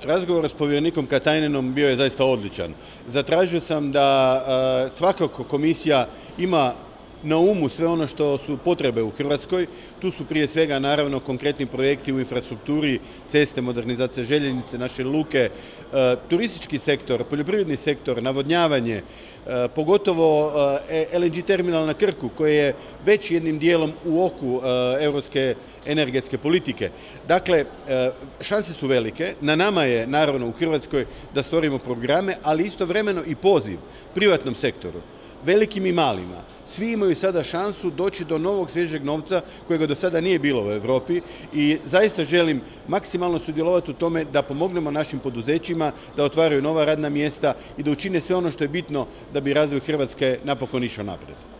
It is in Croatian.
Razgovor s povjerenikom Katajnenom bio je zaista odličan. Zatražio sam da svakako komisija ima na umu sve ono što su potrebe u Hrvatskoj. Tu su prije svega naravno konkretni projekti u infrastrukturi, ceste, modernizacija željeznice, naše luke, turistički sektor, poljoprivredni sektor, navodnjavanje, pogotovo LNG terminal na Krku koji je već jednim dijelom u oku europske energetske politike. Dakle, šanse su velike. Na nama je naravno u Hrvatskoj da stvorimo programe, ali istovremeno i poziv privatnom sektoru, velikim i malima. Svi imaju sada šansu doći do novog svježeg novca kojega do sada nije bilo u Europi i zaista želim maksimalno sudjelovati u tome da pomognemo našim poduzećima da otvaraju nova radna mjesta i da učine sve ono što je bitno da bi razvoj Hrvatske napokon išao naprijed.